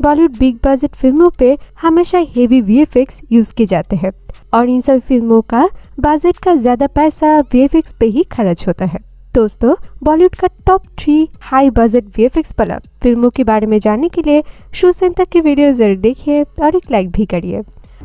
Bollywood big budget फिल्मों पे हमेशा हेवी वीएफएक्स यूज किए जाते हैं और इन सब फिल्मों का बजट का ज्यादा पैसा वीएफएक्स पे ही खर्च होता है। दोस्तों, बॉलीवुड का टॉप 3 हाई बजट वीएफएक्स वाला फिल्मों के बारे में जानने के लिए शुरू से अंत तक की वीडियो जरूर देखिए और एक लाइक भी करिए।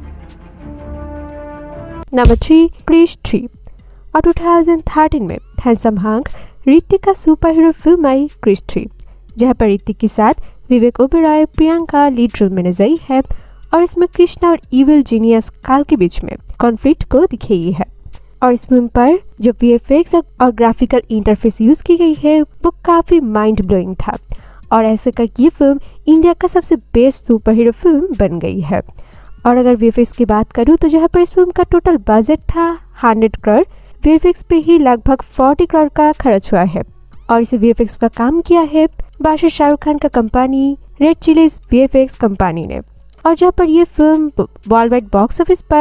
नंबर 3, क्रिश 3। और 2013 में हैंडसम हंक ऋतिक का सुपर हीरो फिल्म आई क्रिश 3, जहां पर ऋतिक के साथ विवेक ओबेरॉय प्रियंका लीड रोल में नजर आई है और इसमें कृष्णा और इविल जीनियस काल के बीच में कॉन्फ्लिक्ट को दिखाई है। और इस फिल्म पर जो वीएफएक्स और ग्राफिकल इंटरफेस यूज की गई है वो काफी माइंड ब्लोइंग था और ऐसे करके ये फिल्म इंडिया का सबसे बेस्ट सुपर हीरो फिल्म बन गई है। और अगर वीएफएक्स की बात करूँ तो जहाँ पर इस फिल्म का टोटल बजट था 100 करोड़, वीएफएक्स पे ही लगभग 40 करोड़ का खर्च हुआ है। और इस वीएफएक्स का काम किया है बादशाह शाहरुख खान का company Red Chillies VFX company ने। और जहाँ पर यह film worldwide box office पर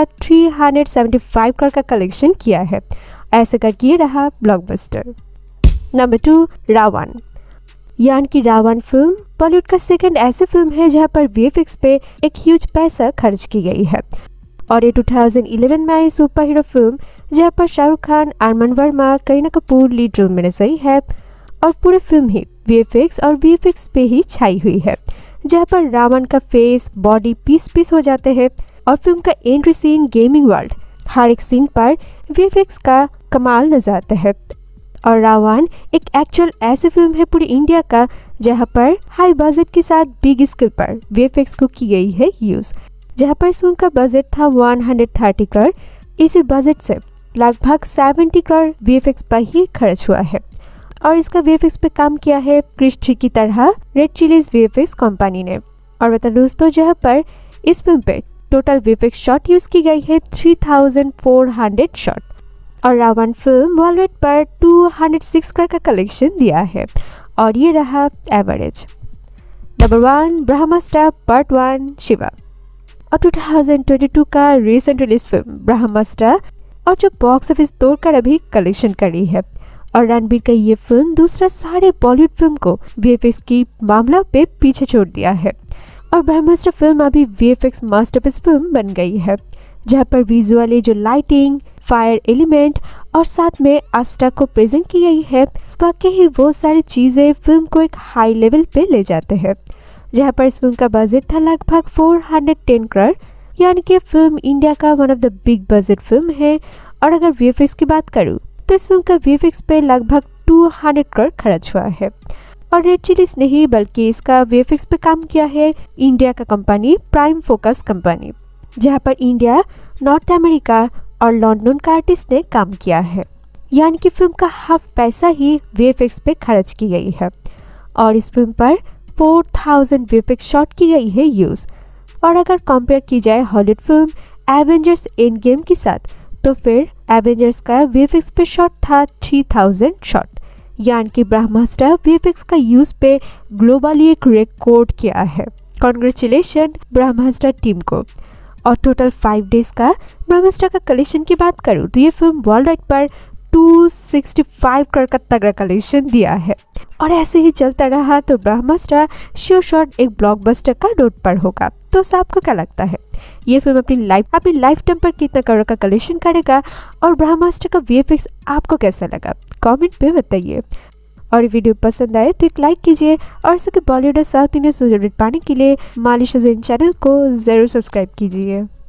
375 करोड़ का कलेक्शन किया है। ऐसे करके ये रहा ब्लॉकबस्टर। नंबर 2, रावण। यानी कि रावण फिल्म बॉलीवुड का सेकंड ऐसी फिल्म है जहाँ पर वीएफएक्स पे एक ह्यूज पैसा खर्च की गई है। और ये 2011 में आई सुपर हीरो फिल्म जहाँ पर शाहरुख खान, अरमान वर्मा, करीना कपूर लीड रोल में नजर है और पूरी फिल्म ही वीएफएक्स और वीएफएक्स पे ही छाई हुई है, जहाँ पर रावण का फेस बॉडी पीस पीस हो जाते हैं और फिल्म का एंट्री सीन, गेमिंग वर्ल्ड, हर एक सीन पर वीएफएक्स का कमाल नजर आता है। और रावण एक एक्चुअल ऐसी फिल्म है पूरी इंडिया का जहाँ पर हाई बजट के साथ बिग स्केल पर वीएफएक्स को की गई है यूज, जहाँ पर इस फिल्म का बजट था 130 करोड़। इसी बजट से लगभग 70 करोड़ वीएफएक्स पर ही खर्च हुआ है और इसका वीएफएक्स पे काम किया है क्रिश 3 की तरह रेड चिलीज वीएफएक्स कंपनी ने। और बता दोस्तों, जहाँ पर इस फिल्म पे टोटल वीएफएक्स शॉट यूज की गई है 3400 शॉट। और रावण फिल्म वर्ल्ड वाइड पर 206 करोड़ का कलेक्शन दिया है और ये रहा average. Number 1, Brahmastra part 1 Shiva. और 2022 का रिसेंट रिलीज फिल्म ब्रह्मास्त्र और जो बॉक्स ऑफिस तोड़कर अभी कलेक्शन करी है। और रणबीर का ये फिल्म दूसरा सारे बॉलीवुड फिल्म को वीएफएक्स की मामला पे पीछे छोड़ दिया है। और ब्रह्मास्त्र फिल्म अभी वीएफएक्स मास्टरपीस फिल्म बन गई है, जहाँ पर विजुअली जो लाइटिंग, फायर एलिमेंट और साथ में अस्त्र को प्रेजेंट की गई है, बाकी ही वो सारी चीजें फिल्म को एक हाई लेवल पे ले जाते हैं। जहाँ पर इस फिल्म का बजट था लगभग 410 करोड़, यानी कि फिल्म इंडिया का one of the big budget film है। और अगर वीएफएक्स की बात करूँ तो इस फिल्म का वीएफएक्स पे लगभग 200 करोड़ खर्च हुआ है। और रेड चिलीज नहीं बल्कि इसका वीएफएक्स पे काम किया है इंडिया का कंपनी प्राइम फोकस कंपनी, जहाँ पर इंडिया, नॉर्थ अमेरिका और लंदन का आर्टिस्ट ने काम किया है। यानी कि फिल्म का हाफ पैसा ही वीएफएक्स पे खर्च की गई है। और इस फिल्म पर 4000 वीएफएक्स शॉट की गई है यूज। और अगर कंपेयर की जाए Hollywood film Avengers Endgame के साथ तो फिर एवेंजर्स का वीएफएक्स पे शॉट था 3000 शॉट। यानी कि ब्रह्मास्त्र वीएफएक्स का यूज पे ग्लोबली एक रिकॉर्ड किया है। कांग्रेचुलेशन ब्रह्मास्त्र टीम को। और टोटल 5 डेज का ब्रह्मास्त्र का कलेक्शन की बात करूँ तो ये फिल्म वर्ल्ड वाइड पर 265 करोड़ का तगड़ा कलेक्शन दिया है। और ऐसे ही चलता रहा तो ब्रह्मास्त्र श्योर शॉट एक ब्लॉकबस्टर का नोट पर होगा। तो आपको क्या लगता है ये फिल्म अपनी लाइफ टाइम पर कितना करोड़ का कलेक्शन करेगा और ब्रह्मास्त्र का वीएफएक्स आपको कैसा लगा, कमेंट पे बताइए। और वीडियो पसंद आए तो एक लाइक कीजिए और ऐसे के बॉलीवुड और साउथ इंडियन अपडेट पाने के लिए मालिश चैनल को जरूर सब्सक्राइब कीजिए।